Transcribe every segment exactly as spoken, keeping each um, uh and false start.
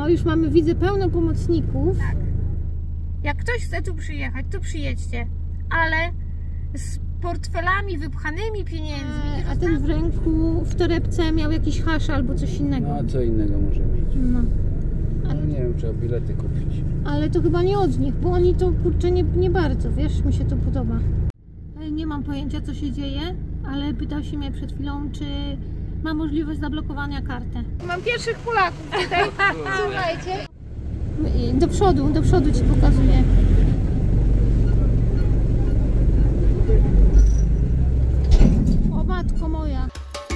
O, już mamy, widzę, pełno pomocników. Tak. Jak ktoś chce tu przyjechać, to przyjedźcie, ale z portfelami wypchanymi pieniędzmi. A, a ten w ręku, w torebce miał jakiś hasz albo coś innego. No a co innego może mieć? No. Ale no, nie wiem, trzeba bilety kupić. Ale to chyba nie od nich, bo oni to, kurczę, nie, nie bardzo, wiesz, mi się to podoba. Nie mam pojęcia, co się dzieje, ale pytał się mnie przed chwilą, czy ma możliwość zablokowania karty. Mam pierwszych Polaków tutaj. Słuchajcie. Do przodu, do przodu ci pokazuję. O matko moja.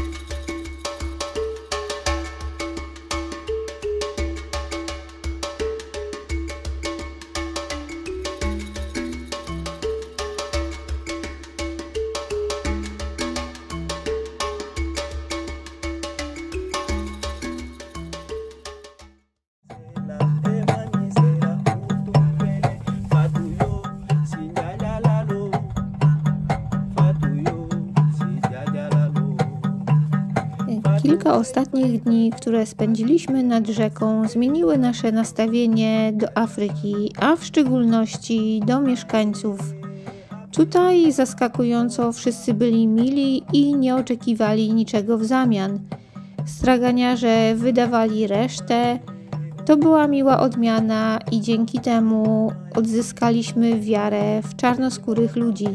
Kilka ostatnich dni, które spędziliśmy nad rzeką, zmieniły nasze nastawienie do Afryki, a w szczególności do mieszkańców. Tutaj zaskakująco wszyscy byli mili i nie oczekiwali niczego w zamian. Straganiarze wydawali resztę. To była miła odmiana i dzięki temu odzyskaliśmy wiarę w czarnoskórych ludzi.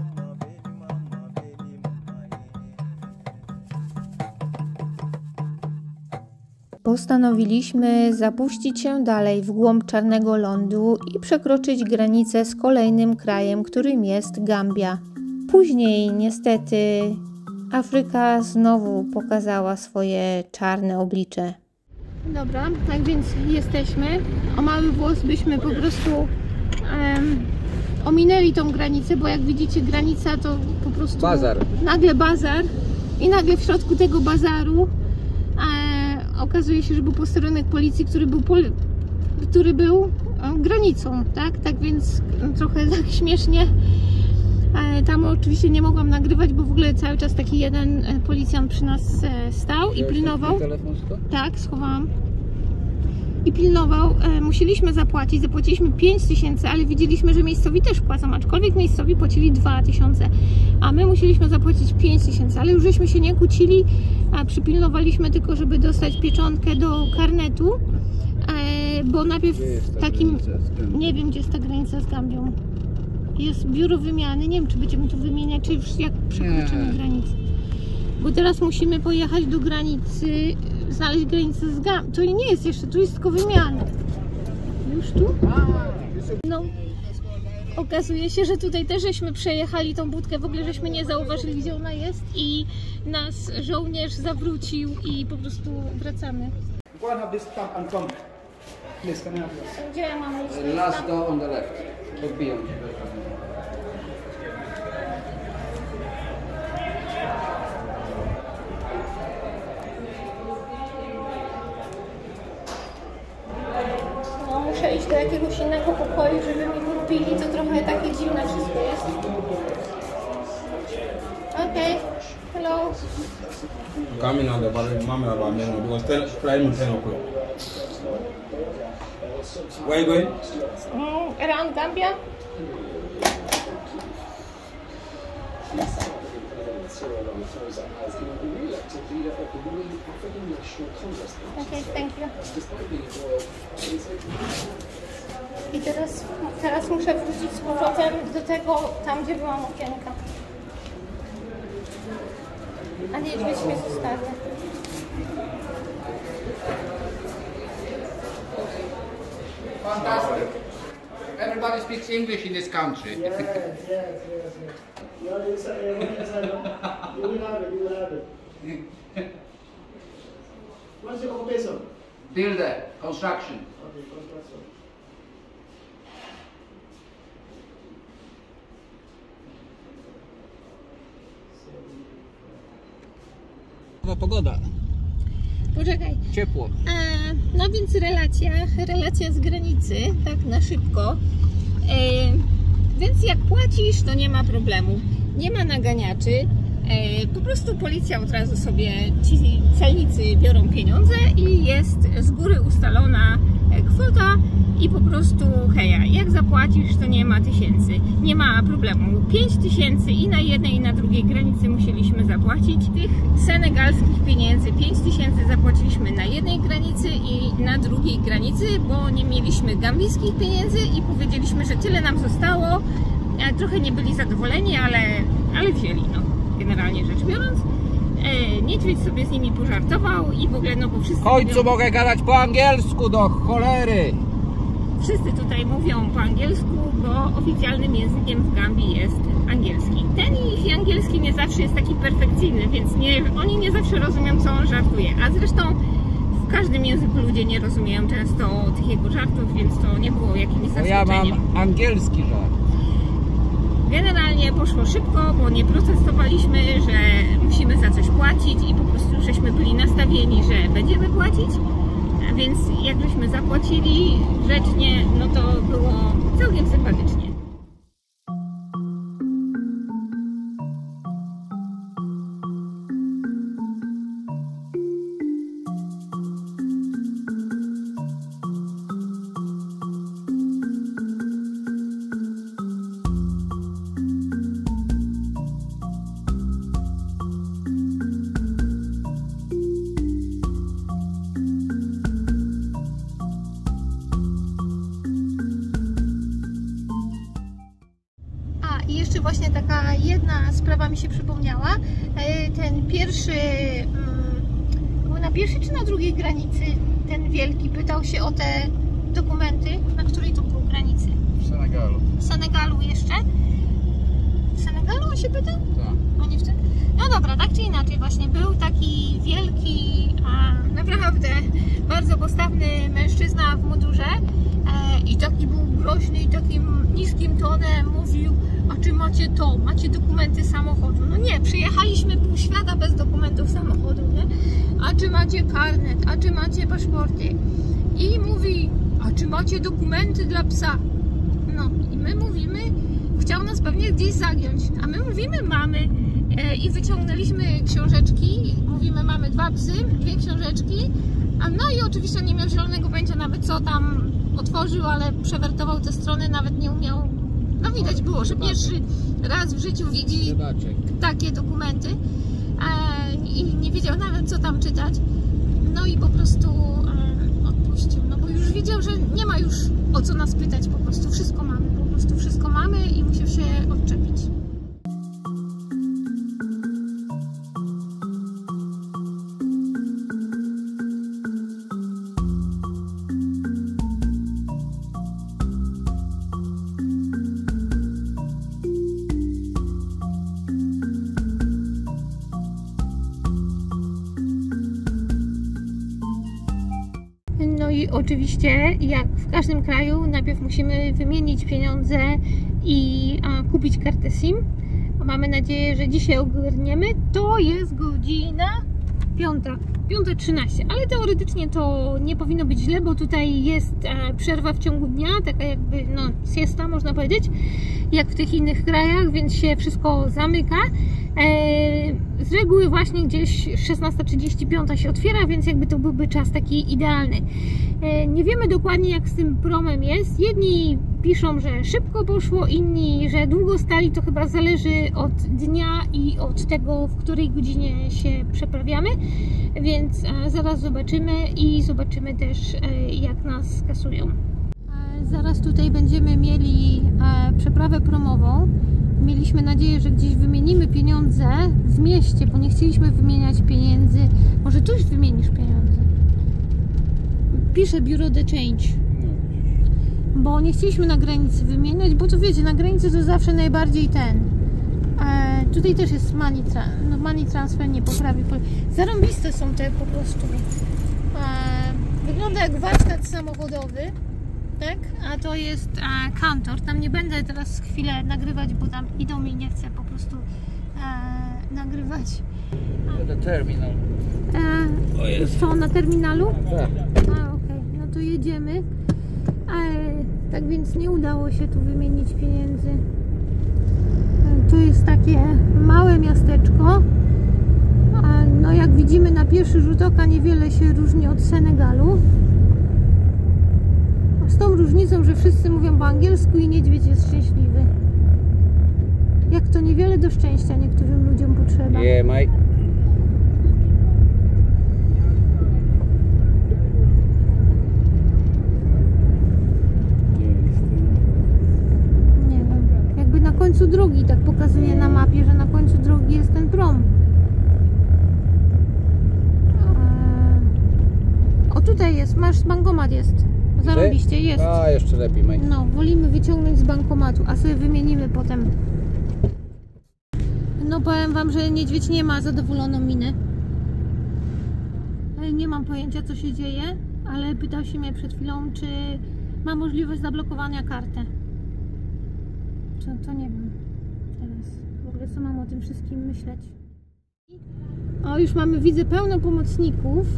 Postanowiliśmy zapuścić się dalej w głąb Czarnego Lądu i przekroczyć granicę z kolejnym krajem, którym jest Gambia. Później niestety Afryka znowu pokazała swoje czarne oblicze. Dobra, tak więc jesteśmy. O mały włos byśmy po prostu um, ominęli tą granicę, bo jak widzicie, granica to po prostu bazar. Nagle bazar i nagle w środku tego bazaru e, okazuje się, że był posterunek policji, który był, pol, który był e, granicą, tak? Tak więc trochę tak śmiesznie. E, tam oczywiście nie mogłam nagrywać, bo w ogóle cały czas taki jeden policjant przy nas e, stał i pilnował. Telefon tak, schowałam. I pilnował. E, musieliśmy zapłacić, zapłaciliśmy pięć tysięcy, ale widzieliśmy, że miejscowi też płacą, aczkolwiek miejscowi płacili dwa tysiące, a my musieliśmy zapłacić pięć tysięcy, ale już żeśmy się nie kłócili, a przypilnowaliśmy tylko, żeby dostać pieczątkę do karnetu, e, bo najpierw takim, nie wiem, gdzie jest ta granica z Gambią. Jest biuro wymiany, nie wiem, czy będziemy tu wymieniać, czy już jak przekroczymy granicę. Bo teraz musimy pojechać do granicy, znaleźć granicę z Gambią. To nie jest jeszcze, tu jest tylko wymiana. Już tu? No. Okazuje się, że tutaj też żeśmy przejechali tą budkę, w ogóle żeśmy nie zauważyli, gdzie ona jest i nas żołnierz zawrócił i po prostu wracamy. Gdzie ja mam iść? Last door on the left. Odbijam się. No, muszę iść do jakiegoś innego pokoju, żeby mi kupili, to trochę takie dziwne wszystko jest. Okej, okay. Hello. Coming on the bottom, mama about me because ten, Friday ten o'clock. Where are you going? Mm, around Gambia. Okay, thank you. I teraz, teraz muszę wrócić z powrotem do tego, tam gdzie byłam okienka. A niedźwiedź mnie zostawi. Fantastic. Everybody speaks English in this country. Yes, yes, yes. You know, it's, uh, what is that, no? You will have it, you will have it. What's your occupation? Builder, construction. Okay, construction. Pogoda. Poczekaj. Ciepło. E, no więc relacja, relacja z granicy, tak na szybko. E, więc jak płacisz, to nie ma problemu. Nie ma naganiaczy. Po prostu policja od razu sobie, ci celnicy biorą pieniądze i jest z góry ustalona kwota i po prostu heja, jak zapłacisz, to nie ma tysięcy, nie ma problemu. pięć tysięcy i na jednej i na drugiej granicy musieliśmy zapłacić. Tych senegalskich pieniędzy pięć tysięcy zapłaciliśmy na jednej granicy i na drugiej granicy, bo nie mieliśmy gambijskich pieniędzy i powiedzieliśmy, że tyle nam zostało. Trochę nie byli zadowoleni, ale, ale wzięli, no, generalnie rzecz biorąc. E, niedźwiedź sobie z nimi pożartował i w ogóle, no bo wszyscy W końcu mówią, mogę gadać po angielsku, do cholery! wszyscy tutaj mówią po angielsku, bo oficjalnym językiem w Gambii jest angielski. Ten ich angielski nie zawsze jest taki perfekcyjny, więc nie, oni nie zawsze rozumieją, co on żartuje. A zresztą w każdym języku ludzie nie rozumieją często tych jego żartów, więc to nie było jakimś Bo ja zaskoczeniem. mam angielski żart. Generalnie poszło szybko, bo nie protestowaliśmy, że musimy za coś płacić i po prostu żeśmy byli nastawieni, że będziemy płacić, a więc jak żeśmy zapłacili grzecznie, no to było całkiem sympatycznie. I jeszcze właśnie taka jedna sprawa mi się przypomniała. Ten pierwszy, był na pierwszej czy na drugiej granicy, ten wielki pytał się o te dokumenty. Na której to było granicy? W Senegalu. W Senegalu jeszcze? W Senegalu on się pytał? Tak. A nie w tym? No dobra, tak czy inaczej właśnie był taki wielki, a, naprawdę bardzo postawny mężczyzna w mundurze e, i taki był groźny i takim niskim tonem mówił: a czy macie to? Macie dokumenty samochodu? No nie, przyjechaliśmy pół świata bez dokumentów samochodu, nie? A czy macie karnet? A czy macie paszporty? I mówi: a czy macie dokumenty dla psa? No i my mówimy, chciał nas pewnie gdzieś zagiąć, a my mówimy: mamy. E, I wyciągnęliśmy książeczki, mówimy: mamy dwa psy, dwie książeczki. A no i oczywiście nie miał zielonego pojęcia nawet, co tam otworzył, ale przewertował te strony, nawet nie umiał. No widać było, że pierwszy raz w życiu widzi takie dokumenty e, i nie wiedział nawet, co tam czytać. No i po prostu e, odpuścił, no bo już widział, że nie ma już o co nas pytać, po prostu wszystko mamy, po prostu wszystko mamy i musiał się odczepić. No i oczywiście, jak w każdym kraju, najpierw musimy wymienić pieniądze i a, kupić kartę SIM. Mamy nadzieję, że dzisiaj ogarniemy. To jest godzina piąta, piąta trzynaście, ale teoretycznie to nie powinno być źle, bo tutaj jest e, przerwa w ciągu dnia, taka jakby, no, siesta można powiedzieć, jak w tych innych krajach, więc się wszystko zamyka. E, z reguły właśnie gdzieś szesnasta trzydzieści pięć się otwiera, więc jakby to byłby czas taki idealny. E, nie wiemy dokładnie, jak z tym promem jest. Jedni piszą, że szybko poszło, inni, że długo stali. To chyba zależy od dnia i od tego, w której godzinie się przeprawiamy, więc e, zaraz zobaczymy i zobaczymy też, e, jak nas skasują. E, zaraz tutaj będziemy mieli e, przeprawę promową. Mieliśmy nadzieję, że gdzieś wymienimy pieniądze w mieście, bo nie chcieliśmy wymieniać pieniędzy. Może tu już wymienisz pieniądze? Pisze biuro The Change. Bo nie chcieliśmy na granicy wymieniać, bo to wiecie, na granicy to zawsze najbardziej ten. E, tutaj też jest money, tra no money transfer, nie poprawi. Zarąbiste są te po prostu. E, wygląda jak warsztat samochodowy. Tak? A to jest e, kantor. Tam nie będę teraz chwilę nagrywać, bo tam idą i nie chcę po prostu e, nagrywać. The terminal. E, są na terminalu? Tak. A, okej. Okay. No to jedziemy. E, tak więc nie udało się tu wymienić pieniędzy. To jest takie małe miasteczko. No jak widzimy na pierwszy rzut oka niewiele się różni od Senegalu. Z tą różnicą, że wszyscy mówią po angielsku i niedźwiedź jest szczęśliwy. Jak to niewiele do szczęścia niektórym ludziom potrzeba. Yeah, mate. Nie wiem, jakby na końcu drogi tak pokazuje na mapie, że na końcu drogi jest ten prom. O, tutaj jest, masz bankomat jest. Zarobiście, jest. A, jeszcze lepiej, mate. No, wolimy wyciągnąć z bankomatu, a sobie wymienimy potem. No powiem wam, że niedźwiedź nie ma zadowoloną minę. Nie mam pojęcia, co się dzieje, ale pytał się mnie przed chwilą, czy ma możliwość zablokowania karty. To, to nie wiem teraz w ogóle, co mam o tym wszystkim myśleć. O, już mamy, widzę, pełno pomocników.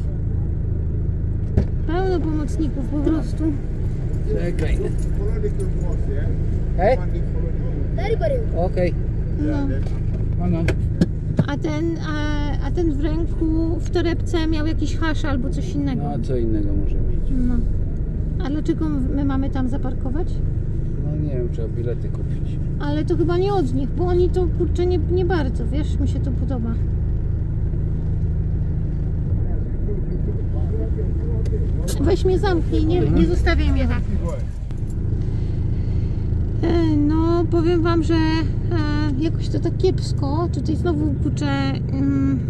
Pełno pomocników po prostu. Czekaj. Hej? Okej. No. No, no. A ten, a, a ten w ręku, w torebce miał jakiś hasz albo coś innego. No, co innego może być? No. A dlaczego my mamy tam zaparkować? No nie wiem, trzeba bilety kupić. Ale to chyba nie od nich, bo oni to, kurczę, nie, nie bardzo, wiesz, mi się to podoba. Weź mnie zamknij, nie, nie zostawiaj mnie tak. E, No, powiem wam, że e, jakoś to tak kiepsko. Tutaj znowu, kurczę, mm,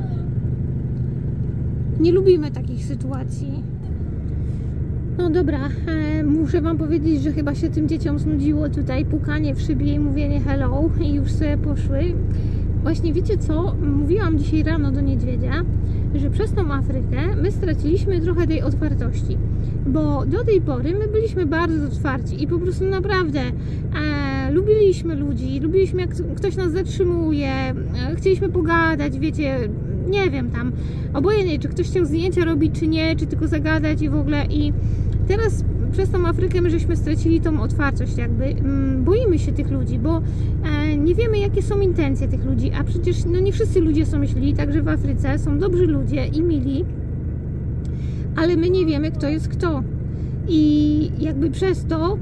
nie lubimy takich sytuacji. No dobra, e, muszę wam powiedzieć, że chyba się tym dzieciom znudziło tutaj pukanie w szybie i mówienie hello i już sobie poszły. Właśnie wiecie co? Mówiłam dzisiaj rano do niedźwiedzia, że przez tą Afrykę my straciliśmy trochę tej otwartości, bo do tej pory my byliśmy bardzo otwarci i po prostu naprawdę e, lubiliśmy ludzi, lubiliśmy jak ktoś nas zatrzymuje, e, chcieliśmy pogadać, wiecie, nie wiem tam, obojętnie czy ktoś chciał zdjęcia robić czy nie, czy tylko zagadać i w ogóle. I teraz przez tą Afrykę my żeśmy stracili tą otwartość jakby, boimy się tych ludzi, bo e, nie wiemy jakie są intencje tych ludzi, a przecież no nie wszyscy ludzie są źli, także w Afryce są dobrzy ludzie i mili, ale my nie wiemy kto jest kto i jakby przez to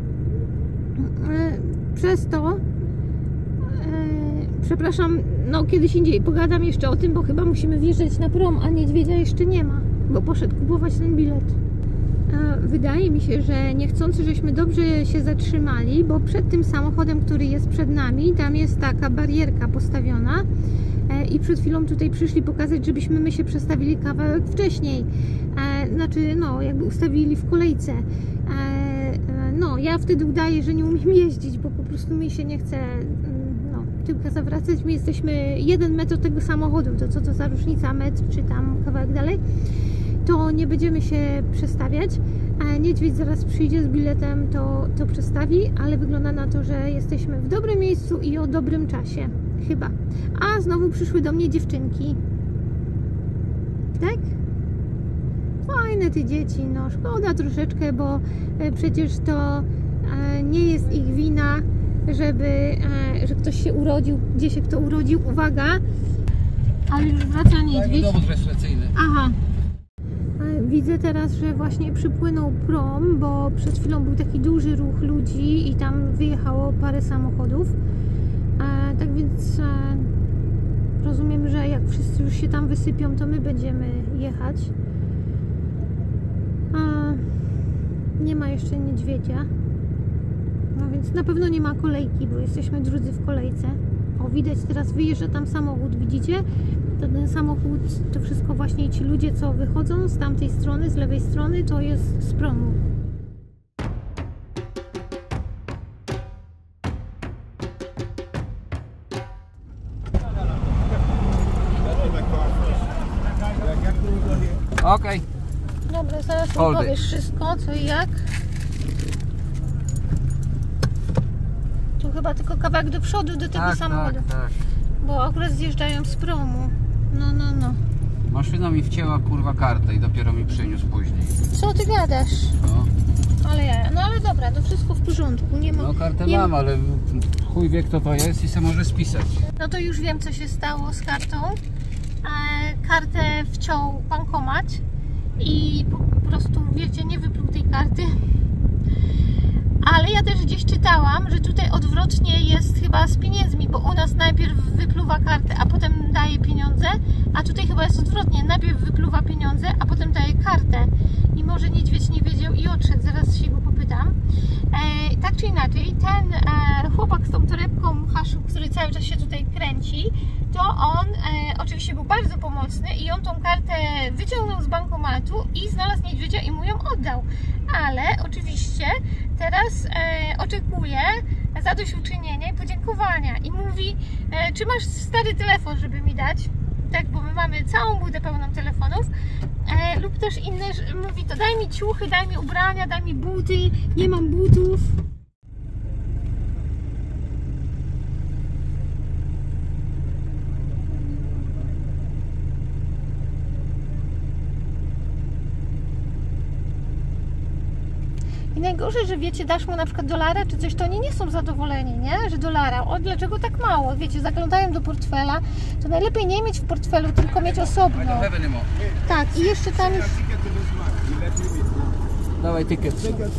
e, przez to e, przepraszam, no kiedyś indziej pogadam jeszcze o tym, bo chyba musimy wjeżdżać na prom, a niedźwiedzia jeszcze nie ma, bo poszedł kupować ten bilet. Wydaje mi się, że niechcący żeśmy dobrze się zatrzymali, bo przed tym samochodem, który jest przed nami, tam jest taka barierka postawiona i przed chwilą tutaj przyszli pokazać, żebyśmy my się przestawili kawałek wcześniej, znaczy no jakby ustawili w kolejce. No ja wtedy udaję, że nie umiem jeździć, bo po prostu mi się nie chce no, tyłka zawracać. My jesteśmy jeden metr od tego samochodu, to co to za różnica, metr czy tam kawałek dalej, to nie będziemy się przestawiać, a niedźwiedź zaraz przyjdzie z biletem, to, to przestawi, ale wygląda na to, że jesteśmy w dobrym miejscu i o dobrym czasie, chyba. A znowu przyszły do mnie dziewczynki. Tak? Fajne te dzieci, no szkoda troszeczkę, bo przecież to nie jest ich wina, żeby, że ktoś się urodził, gdzie się kto urodził, uwaga, ale już wraca niedźwiedź. Dowód rejestracyjny. Aha. Widzę teraz, że właśnie przypłynął prom, bo przed chwilą był taki duży ruch ludzi i tam wyjechało parę samochodów. E, tak więc e, rozumiem, że jak wszyscy już się tam wysypią, to my będziemy jechać. E, nie ma jeszcze niedźwiedzia. No więc na pewno nie ma kolejki, bo jesteśmy drudzy w kolejce. O, widać teraz wyjeżdża tam samochód, widzicie? To ten samochód, to wszystko właśnie ci ludzie, co wychodzą z tamtej strony, z lewej strony, to jest z promu. Okej. Dobra, zaraz mi Holdy. powiesz wszystko, co i jak. Tu chyba tylko kawałek do przodu, do tego Tak, samochodu. tak, tak. Bo akurat zjeżdżają z promu. No, no, no. Maszyna mi wcięła kurwa kartę i dopiero mi przyniósł później. Co ty gadasz? No. ale ja, no ale dobra, to wszystko w porządku, nie ma... No kartę nie mam, ale chuj wie kto to jest i se może spisać. No to już wiem, co się stało z kartą. E, kartę wciął bankomat i po, po prostu, wiecie, nie wypluł tej karty. Ale ja też gdzieś czytałam, że tutaj odwrotnie jest chyba z pieniędzmi, bo u nas najpierw wypluwa kartę, a potem daje pieniądze, a tutaj chyba jest odwrotnie, najpierw wypluwa pieniądze, a potem daje kartę. I może niedźwiedź nie wiedział i odszedł, zaraz się go popytam. E, tak czy inaczej, ten e, chłopak z tą torebką haszu, który cały czas się tutaj kręci, to on e, oczywiście był bardzo pomocny i on tą kartę wyciągnął z bankomatu i znalazł niedźwiedzia i mu ją oddał. Ale oczywiście teraz e, oczekuje zadośćuczynienia i podziękowania i mówi, e, czy masz stary telefon, żeby mi dać? Tak, bo my mamy całą budę pełną telefonów, e, lub też inne, mówi to daj mi ciuchy, daj mi ubrania, daj mi buty, nie mam butów. I najgorzej, że wiecie, dasz mu na przykład dolara czy coś, to oni nie są zadowoleni, nie? Że dolara. O, dlaczego tak mało? Wiecie, zaglądają do portfela, to najlepiej nie mieć w portfelu, tylko mieć osobno. Tak, i jeszcze tam już... Dawaj ticket.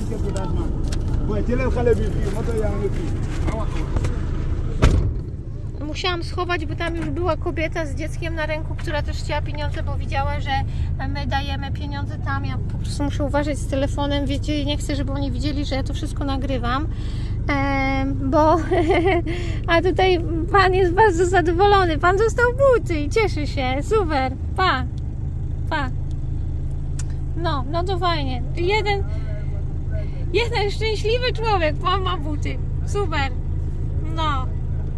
Musiałam schować, bo tam już była kobieta z dzieckiem na ręku, która też chciała pieniądze, bo widziała, że my dajemy pieniądze tam. Ja po prostu muszę uważać z telefonem, wiecie, nie chcę, żeby oni widzieli, że ja to wszystko nagrywam, e, bo a tutaj pan jest bardzo zadowolony, pan dostał buty i cieszy się, super, pa, pa. No, no to fajnie, jeden, jeden szczęśliwy człowiek, pan ma buty, super, no.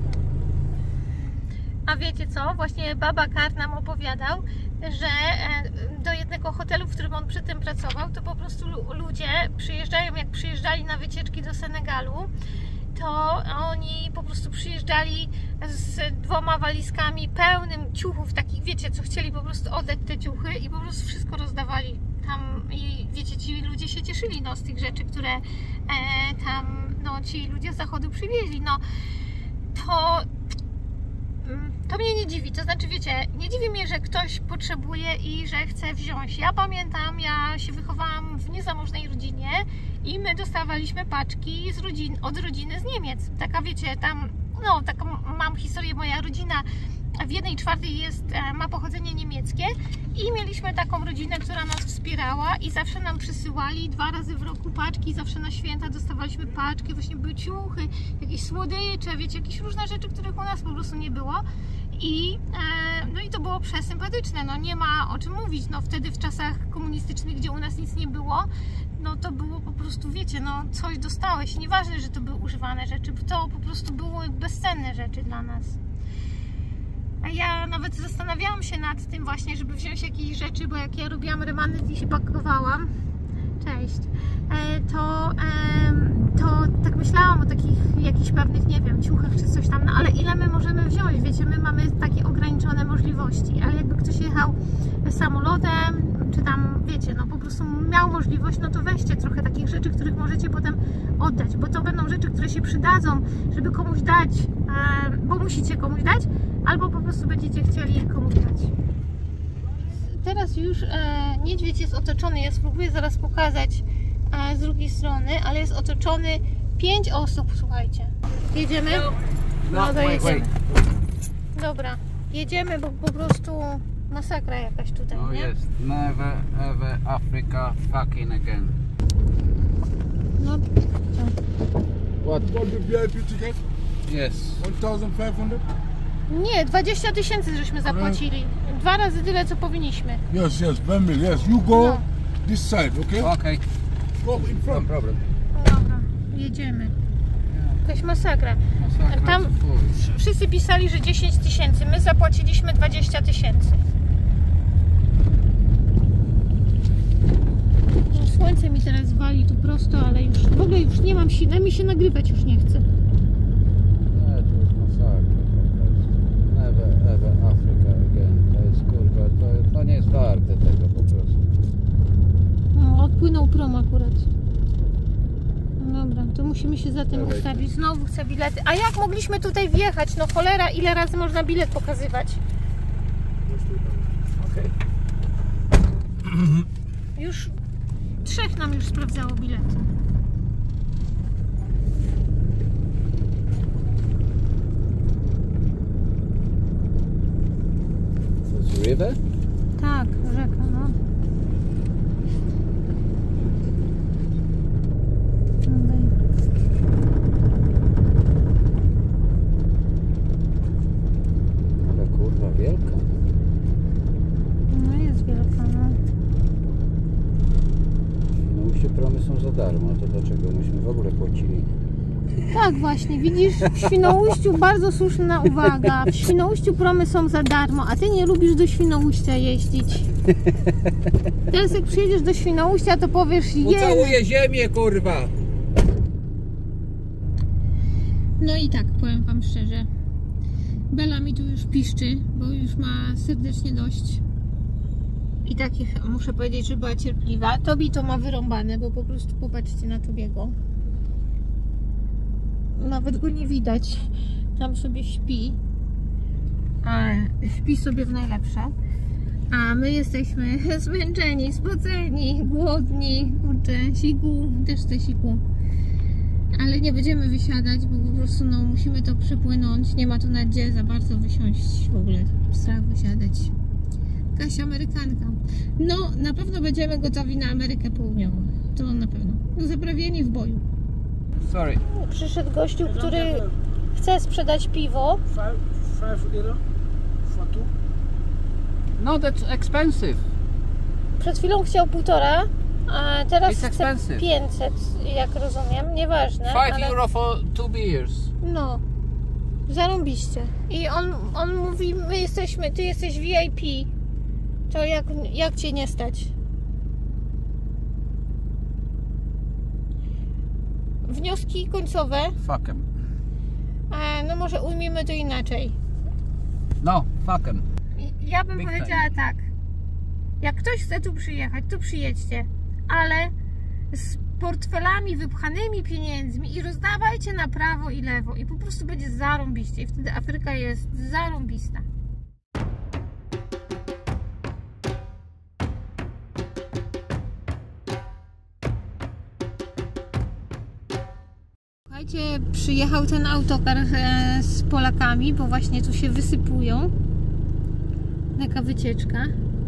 A wiecie co? Właśnie baba Kar nam opowiadał, że do jednego hotelu, w którym on przy tym pracował, to po prostu ludzie przyjeżdżają, jak przyjeżdżali na wycieczki do Senegalu, to oni po prostu przyjeżdżali z dwoma walizkami pełnym ciuchów, takich, wiecie, co chcieli po prostu oddać te ciuchy i po prostu wszystko rozdawali tam i wiecie, ci ludzie się cieszyli, no, z tych rzeczy, które e, tam, no, ci ludzie z zachodu przywieźli, no, to to mnie nie dziwi, to znaczy, wiecie, nie dziwi mnie, że ktoś potrzebuje i że chce wziąć. Ja pamiętam, ja się wychowałam w niezamożnej rodzinie i my dostawaliśmy paczki z rodzin, od rodziny z Niemiec. Taka, wiecie, tam, no, taką mam historię, moja rodzina w jednej czwartej jest, ma pochodzenie niemieckie i mieliśmy taką rodzinę, która nas wspierała i zawsze nam przysyłali dwa razy w roku paczki, zawsze na święta dostawaliśmy paczki, właśnie były ciuchy, jakieś słodycze, wiecie, jakieś różne rzeczy, których u nas po prostu nie było i, e, no i to było przesympatyczne, no nie ma o czym mówić, no wtedy w czasach komunistycznych, gdzie u nas nic nie było, no to było po prostu, wiecie, no coś dostałeś, nieważne, że to były używane rzeczy, to po prostu były bezcenne rzeczy dla nas. A ja nawet zastanawiałam się nad tym właśnie, żeby wziąć jakieś rzeczy, bo jak ja robiłam remanent i się pakowałam, cześć, to, to tak myślałam o takich jakichś pewnych, nie wiem, ciuchach czy coś tam, no ale ile my możemy wziąć, wiecie, my mamy takie ograniczone możliwości, ale jakby ktoś jechał samolotem, czy tam, wiecie, no po prostu miał możliwość, no to weźcie trochę takich rzeczy, których możecie potem oddać, bo to będą rzeczy, które się przydadzą, żeby komuś dać, bo musicie komuś dać, albo po prostu będziecie chcieli komuś dać. Teraz już e, niedźwiedź jest otoczony, ja spróbuję zaraz pokazać e, z drugiej strony, ale jest otoczony pięć osób, słuchajcie. Jedziemy? No to jedziemy. Dobra, jedziemy, bo po prostu masakra jakaś tutaj, No nie? jest. Never ever Africa fucking again. No, What? Got the V I P ticket? Yes. one thousand five hundred? nie, dwadzieścia tysięcy żeśmy zapłacili. Dwa razy tyle, co powinniśmy. Yes, yes, one million. Yes, you go No. this side, okay? Okay. Go in No front. problem. Dobra, jedziemy. Jakaś masakra. Masakra, Tam co chuj. wszyscy pisali, że dziesięć tysięcy, my zapłaciliśmy dwadzieścia tysięcy. Słońce mi teraz wali tu prosto, ale już w ogóle już nie mam siły, mi się nagrywać już nie chce. Nie, to jest masakra. Never ever Africa again. To jest kurwa, to, to nie jest warte tego po prostu. No, odpłynął prom akurat. dobra, to musimy się za tym Dawaj. ustawić. Znowu chcę bilety. A jak mogliśmy tutaj wjechać? No cholera, ile razy można bilet pokazywać? Okej. Już trzech nam już sprawdzało bilety. To jest river? Tak, rzeka, no. Ale kurwa wielka. No jest wielka, no. No już promy są za darmo, to dlaczego myśmy w ogóle płacili? Tak właśnie, widzisz, w Świnoujściu bardzo słuszna uwaga. W Świnoujściu promy są za darmo, a ty nie lubisz do Świnoujścia jeździć. Teraz jak przyjedziesz do Świnoujścia, to powiesz jej. Ucałuję ziemię, kurwa! No i tak, powiem wam szczerze. Bela mi tu już piszczy, bo już ma serdecznie dość. I takich, muszę powiedzieć, że była cierpliwa. Tobi to ma wyrąbane, bo po prostu popatrzcie na Tobiego. Nawet go nie widać. Tam sobie śpi. A, śpi sobie w najlepsze. A my jesteśmy zmęczeni, spoceni, głodni. Kurczę, siku, też te siku. Ale nie będziemy wysiadać, bo po prostu no, musimy to przepłynąć. Nie ma tu na gdzie za bardzo wysiąść w ogóle. Strach wysiadać. Jakaś Amerykanka. No, na pewno będziemy gotowi na Amerykę Południową. To na pewno. Zaprawieni w boju. Sorry. Przyszedł gościu, który chce sprzedać piwo. Five, five euro for two. No, that's expensive. Przed chwilą chciał półtora, a teraz It's chce expensive. pięćset, jak rozumiem. Nieważne. Five ale... euro for two beers. No, zarąbiście. I on, on mówi, my jesteśmy, ty jesteś V I P. To jak, jak cię nie stać? Wnioski końcowe. Fuck 'em. E, no może ujmijmy to inaczej. No, fuck 'em. I ja bym Big powiedziała tak. Jak ktoś chce tu przyjechać, to przyjedźcie. Ale z portfelami wypchanymi pieniędzmi i rozdawajcie na prawo i lewo. I po prostu będzie zarąbiście. I wtedy Afryka jest zarąbista. Słuchajcie, przyjechał ten autokar e, z Polakami, bo właśnie tu się wysypują. Taka wycieczka.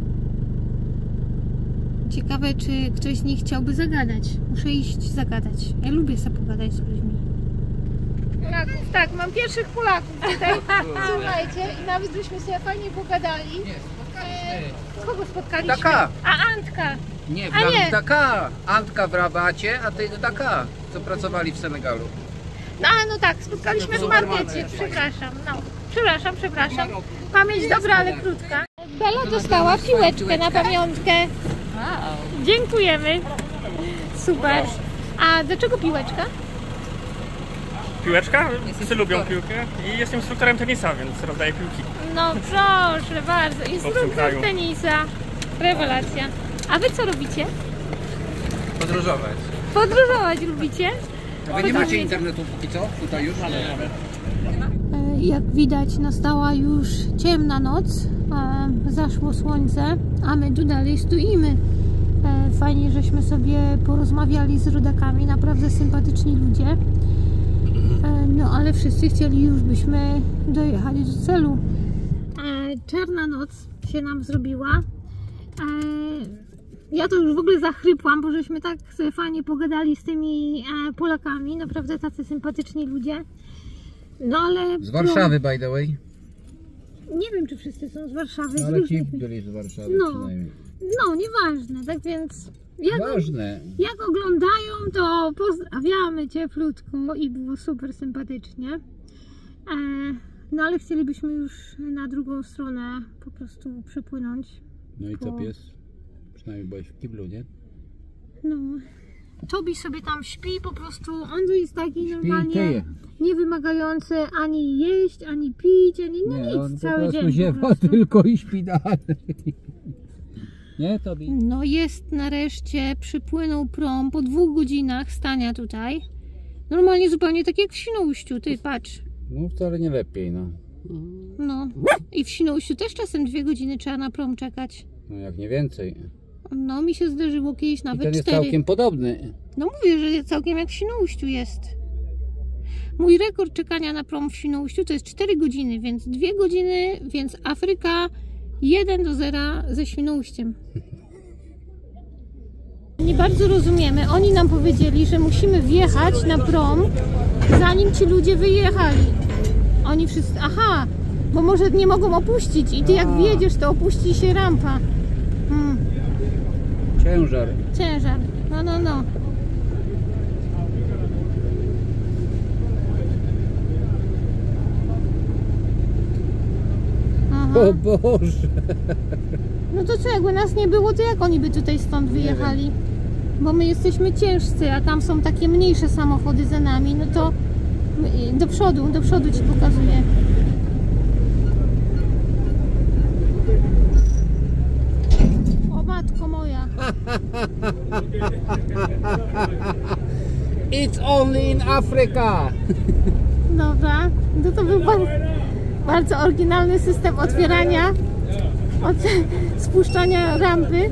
Ciekawe, czy ktoś z nich chciałby zagadać. Muszę iść zagadać. Ja lubię sobie pogadać z ludźmi. Polaków, tak, mam pierwszych Polaków tutaj. Słuchajcie, i nawet żeśmy sobie fajnie pogadali. Nie, spotkaliśmy. Kogo spotkaliśmy? Daka. A, Antka. Nie, w A nie. Daka. Antka w Rabacie, a ty Daka, co pracowali w Senegalu. No, a, no tak, spotkaliśmy w Superman. markecie. Przepraszam, no. Przepraszam, przepraszam. Pamięć dobra, ale krótka. Bela dostała piłeczkę na pamiątkę. Dziękujemy. Super. A dlaczego piłeczka? Piłeczka? Psy lubią piłkę i jestem instruktorem tenisa, więc rozdaję piłki. No proszę bardzo. Instruktor kraju. tenisa. Rewelacja. A wy co robicie? Podróżować. Podróżować lubicie? Wy nie macie internetu póki co? Tutaj już? Jak widać, nastała już ciemna noc, zaszło słońce, a my tu dalej stoimy. Fajnie, żeśmy sobie porozmawiali z rodakami, naprawdę sympatyczni ludzie. No ale wszyscy chcieli już byśmy dojechać do celu. Czarna noc się nam zrobiła. Ja to już w ogóle zachrypłam, bo żeśmy tak sobie fajnie pogadali z tymi Polakami, naprawdę tacy sympatyczni ludzie. No ale... Z Warszawy, by the way. Nie wiem, czy wszyscy są z Warszawy. No, z ale różnych... ci byli z Warszawy No. przynajmniej. No, nieważne, tak więc jak, Ważne. jak oglądają, to pozdrawiamy cieplutko i było super sympatycznie. E, no ale chcielibyśmy już na drugą stronę po prostu przepłynąć. No i co Po- pies? Przynajmniej byłeś w kiblu, nie? No. Tobi sobie tam śpi, po prostu on tu jest taki Śpi i normalnie tyje. niewymagający ani jeść, ani pić, ani no Nie, nic, on po cały prostu dzień po ziewa prostu. tylko i śpi dalej. Nie, Tobi? No jest nareszcie, przypłynął prom po dwóch godzinach stania tutaj. Normalnie zupełnie tak jak w Świnoujściu, ty patrz. No wcale nie lepiej, no. No. I w Świnoujściu też czasem dwie godziny trzeba na prom czekać. No jak nie więcej. No mi się zdarzyło kiedyś I nawet ten jest cztery. całkiem podobny. No mówię, że całkiem jak w Świnoujściu jest. Mój rekord czekania na prom w Świnoujściu to jest cztery godziny, więc dwie godziny, więc Afryka jeden do zera ze Świnoujściem. Nie bardzo rozumiemy. Oni nam powiedzieli, że musimy wjechać na prom, zanim ci ludzie wyjechali. Oni wszyscy... Aha, bo może nie mogą opuścić i ty jak wjedziesz, to opuści się rampa. Hmm. Ciężar. Ciężar. No, no, no. Aha. O Boże. No to co, jakby nas nie było, to jak oni by tutaj stąd wyjechali? Bo my jesteśmy ciężcy, a tam są takie mniejsze samochody za nami, no to do przodu, do przodu ci pokazuję. O matko moja. It's only in Africa. Dobra, no to był bardzo, bardzo oryginalny system otwierania, od spuszczania rampy.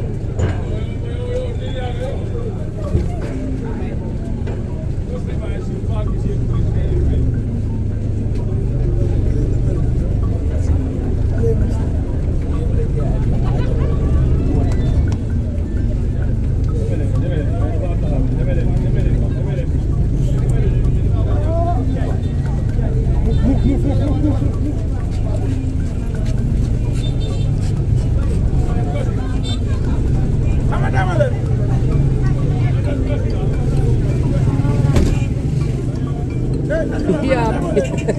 Ja...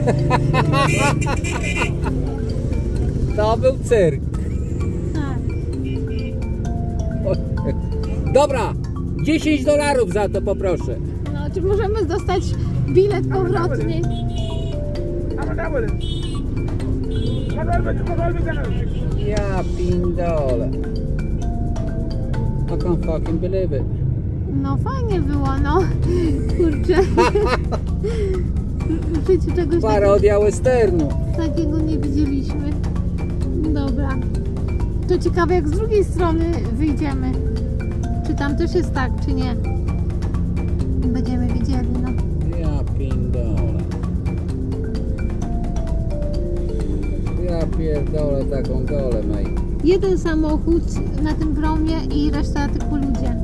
To był cyrk. Tak. Dobra, dziesięć dolarów za to poproszę. No, czy możemy dostać bilet powrotny? Ja pindole. I can't fucking believe it. No fajnie było, no. Kurczę. W życiu czegoś takiego, Parodia westernu. takiego nie widzieliśmy. Dobra. To ciekawe, jak z drugiej strony wyjdziemy. Czy tam też jest tak, czy nie? Będziemy widzieli, no. Ja pindole. Ja pierdolę taką dolę, mej. Jeden samochód na tym promie i reszta tylko ludzie.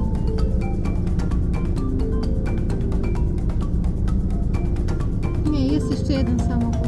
Nie, jest jeszcze jeden samochód.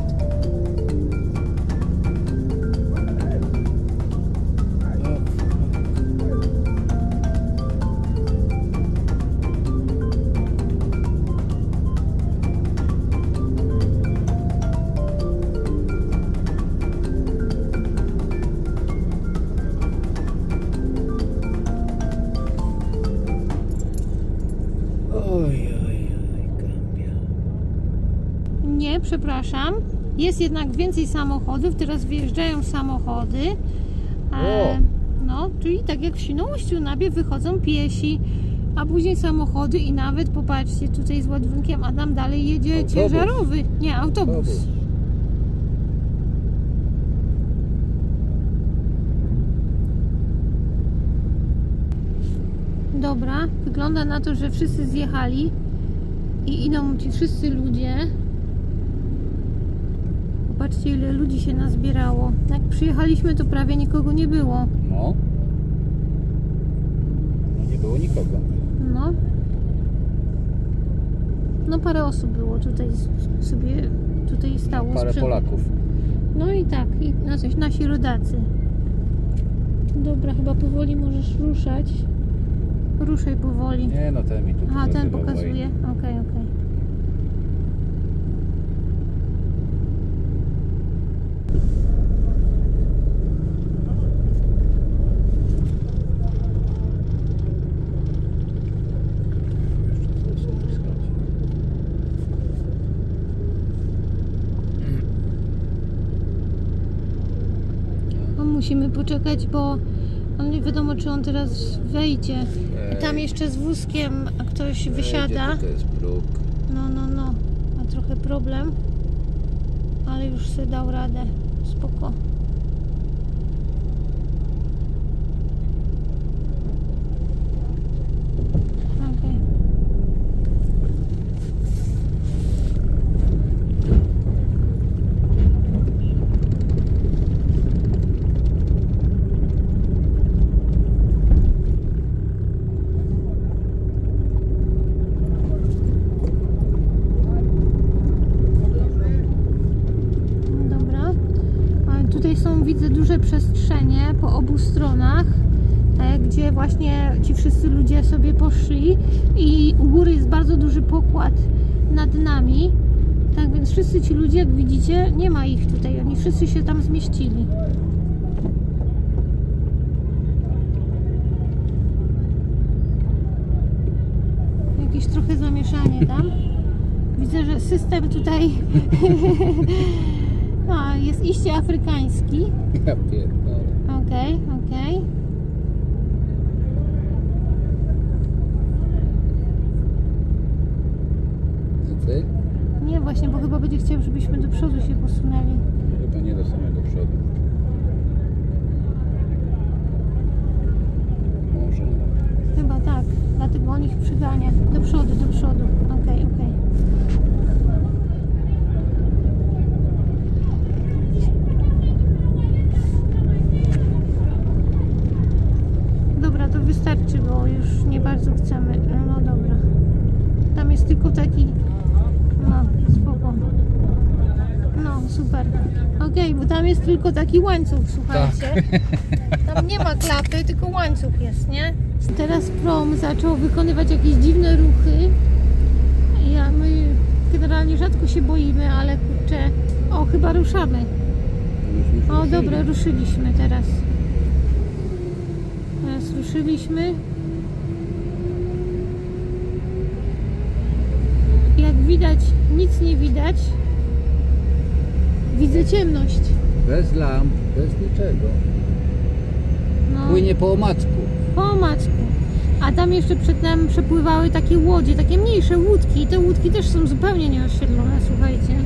Oj, oj, oj, Gambia. Nie, przepraszam. Jest jednak więcej samochodów. Teraz wyjeżdżają samochody. E, no, czyli tak jak w Świnoujściu, najpierw wychodzą piesi, a później samochody i nawet, popatrzcie, tutaj z ładunkiem Adam dalej jedzie Autobus. ciężarowy. Nie, autobus. Autobus. Dobra, wygląda na to, że wszyscy zjechali i idą ci wszyscy ludzie. Popatrzcie, ile ludzi się nazbierało. Jak przyjechaliśmy, to prawie nikogo nie było. No. No nie było nikogo. No. No parę osób było tutaj s- sobie tutaj stało. Parę sprzed- Polaków. No i tak, i na coś, nasi rodacy. Dobra, chyba powoli możesz ruszać. Ruszaj powoli. Nie no, ten mi tu Aha, ten pokazywał, pokazuje. Okej, okej. No, musimy poczekać, bo on nie wiadomo, czy on teraz wejdzie. Tam jeszcze z wózkiem ktoś wysiada. To jest próg. No, no, no. Ma trochę problem. Ale już sobie dał radę. Spoko. Okej. Tutaj są, widzę, duże przestrzenie po obu stronach, gdzie właśnie ci wszyscy ludzie sobie poszli i u góry jest bardzo duży pokład nad nami. Tak więc wszyscy ci ludzie, jak widzicie, nie ma ich tutaj, oni wszyscy się tam zmieścili. Jakieś trochę zamieszanie tam. Widzę, że system tutaj no, jest iście afrykański. Ja pierdolę. Okej, okej. To ty? Nie, właśnie, bo chyba będzie chciał, żebyśmy do przodu się posunęli. Chyba nie do samego przodu. Może. Chyba tak, dlatego on ich przygania. Do przodu, do przodu. Okej, okej. Dobra, to wystarczy, bo już nie bardzo chcemy. No dobra. Tam jest tylko taki... No, spoko. No, super. Okej, okay, bo tam jest tylko taki łańcuch, słuchajcie. Tak. Tam nie ma klapy, tylko łańcuch jest, nie? Teraz prom zaczął wykonywać jakieś dziwne ruchy. Ja, my generalnie rzadko się boimy, ale kurczę... O, chyba ruszamy. O, dobra, ruszyliśmy teraz. Teraz ruszyliśmy. Jak widać, nic nie widać. Widzę ciemność. Bez lamp, bez niczego. No, Płynie po omacku. po omacku. A tam jeszcze przed nami przepływały takie łodzie, takie mniejsze łódki. I te łódki też są zupełnie nieoświetlone, słuchajcie.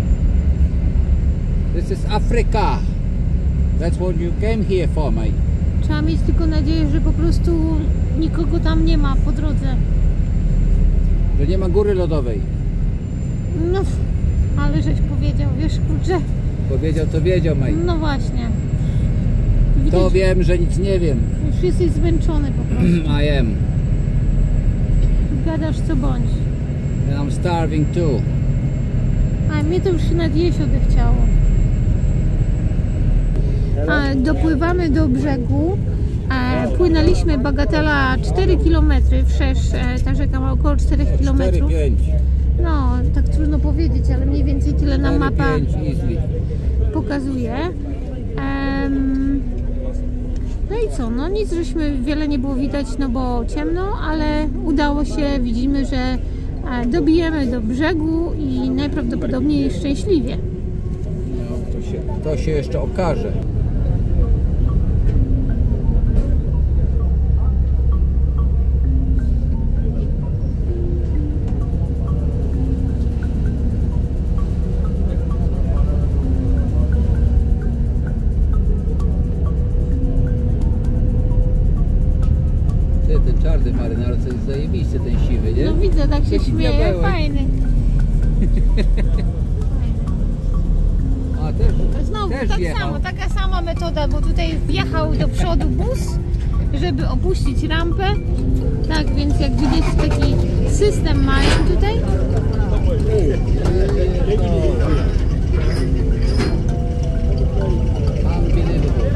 This is Africa. That's what you came here for, mate. Trzeba mieć tylko nadzieję, że po prostu nikogo tam nie ma po drodze. Że nie ma góry lodowej. No, ale żeś powiedział, wiesz, kurczę. Powiedział, co wiedział, mate. No właśnie. Widać, To wiem, że nic nie wiem. już jesteś zmęczony po prostu. I am. Gadasz co bądź. And I'm starving too. A mnie to już się nad jeść odechciało. A, dopływamy do brzegu. E, płynęliśmy bagatela cztery kilometry wszerz. E, ta rzeka ma około cztery kilometrów. cztery pięć. No, tak trudno powiedzieć, ale mniej więcej tyle nam mapa pokazuje. Em, no i co? No nic, żeśmy wiele nie było widać, no bo ciemno, ale udało się. Widzimy, że e, dobijemy do brzegu i najprawdopodobniej szczęśliwie. No, to się, to się jeszcze okaże. Ten czarny marynarce jest zajebiście, ten siwy, nie? No widzę, tak się Taki śmieje, diabełek. fajny. A też, Znowu też tak wjechał. samo, taka sama metoda, bo tutaj wjechał do przodu bus, żeby opuścić rampę. Tak więc jak widać, taki system mają tutaj. Unbelievable.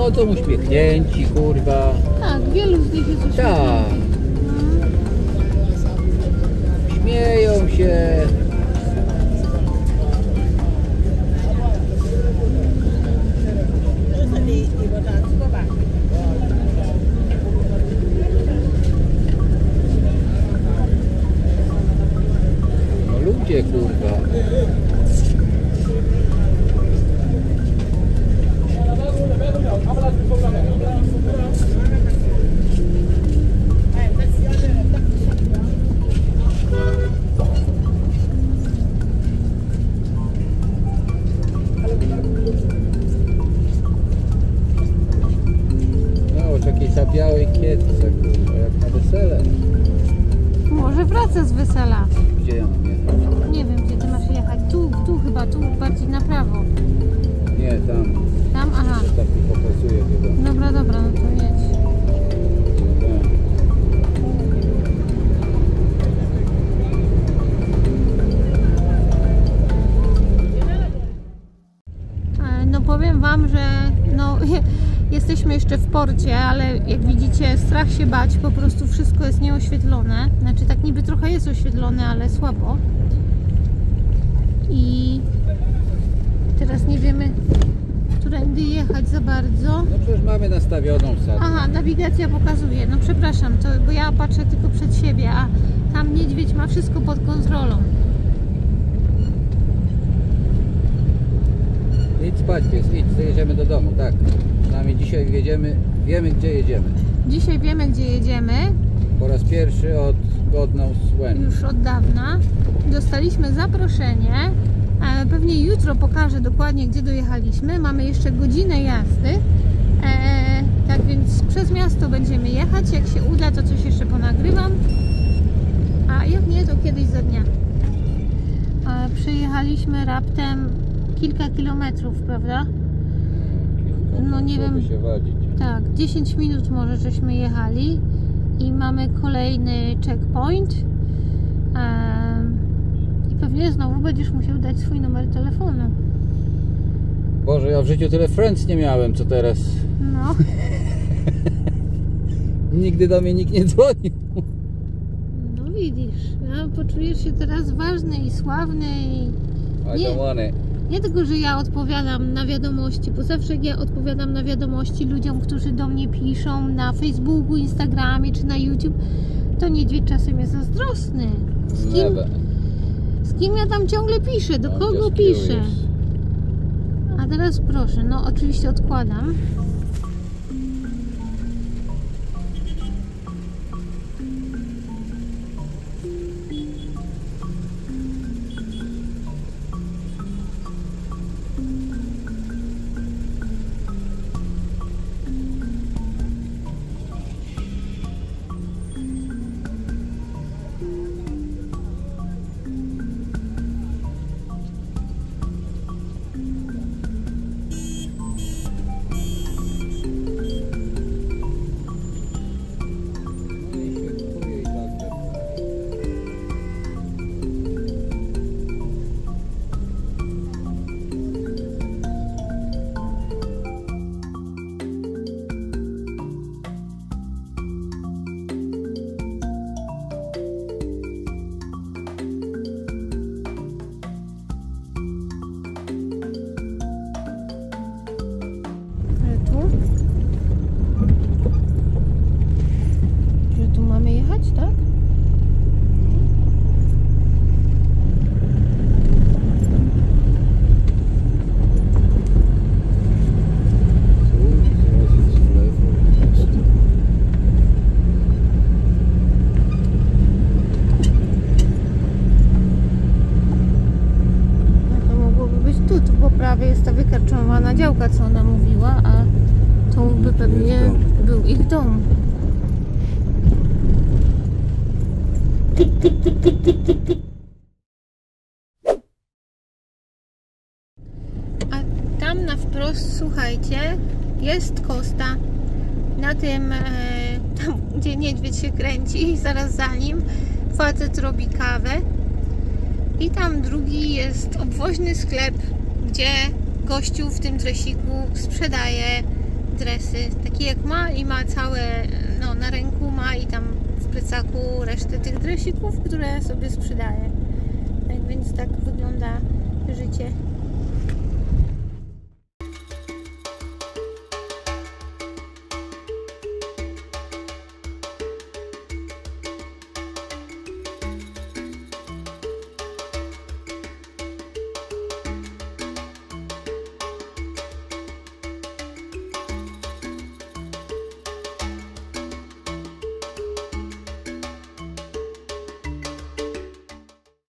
Chodzą uśmiechnięci, kurwa. Tak, wielu z nich jest uśmiechniętych. Tak. Śmieją się. No ludzie, kurwa. No, takiej zabiałej kietce, kurwa, jak na wesele. Może wraca z wesela. Gdzie ja mam jechać? Nie wiem, gdzie ty masz jechać. Tu, tu chyba, tu bardziej na prawo. Nie, tam. Tam, aha. Tak mi pokazuje chyba. Dobra, dobra, no to jedź. E, No powiem wam, że no, jesteśmy jeszcze w porcie, ale jak widzicie, strach się bać, po prostu wszystko jest nieoświetlone. Znaczy tak niby trochę jest oświetlone, ale słabo. I teraz nie wiemy, którędy jechać za bardzo. No przecież mamy nastawioną sadę. Aha, nawigacja pokazuje. No przepraszam, to, bo ja patrzę tylko przed siebie, a tam niedźwiedź ma wszystko pod kontrolą. Idź spać, pies, idź, jedziemy do domu, tak. Przynajmniej dzisiaj jedziemy, wiemy gdzie jedziemy. Dzisiaj wiemy, gdzie jedziemy. Po raz pierwszy od God knows when. Już od dawna. Dostaliśmy zaproszenie. E, Pewnie jutro pokażę dokładnie, gdzie dojechaliśmy. Mamy jeszcze godzinę jazdy. E, tak więc przez miasto będziemy jechać. Jak się uda, to coś jeszcze ponagrywam. A jak nie, to kiedyś za dnia. E, Przyjechaliśmy raptem kilka kilometrów, prawda? No nie wiem. Się wadzić. Tak, dziesięć minut może żeśmy jechali i mamy kolejny checkpoint. Ehm, I pewnie znowu będziesz musiał dać swój numer telefonu. Boże, ja w życiu tyle friends nie miałem, co teraz. No, Nigdy do mnie nikt nie dzwonił. no widzisz, no, poczujesz się teraz ważny i sławny i I Nie. don't want it. nie tylko, że ja odpowiadam na wiadomości, bo zawsze jak ja odpowiadam na wiadomości ludziom, którzy do mnie piszą na Facebooku, Instagramie czy na YouTube, to niedźwiedź czasem jest zazdrosny. Z kim, Never. z kim ja tam ciągle piszę? Do I'm kogo just piszę? curious. A teraz proszę, no oczywiście odkładam. No i się kupuje i tak, tak. Że tu? Że tu mamy jechać, tak? Tu, teraz jest w lewo. Jest. No to mogłoby być tu, tu po prawej jest ta wykarczowana działka, co ona mówiła, a to by pewnie był ich dom. A tam na wprost, słuchajcie, jest Costa. Na tym, e, tam gdzie niedźwiedź się kręci, zaraz za nim facet robi kawę. I tam drugi jest obwoźny sklep, gdzie gościu w tym dresiku sprzedaje dresy, takie jak ma i ma całe, no na ręku ma i tam w plecaku resztę tych dresików, które sobie sprzedaje. Tak więc tak wygląda życie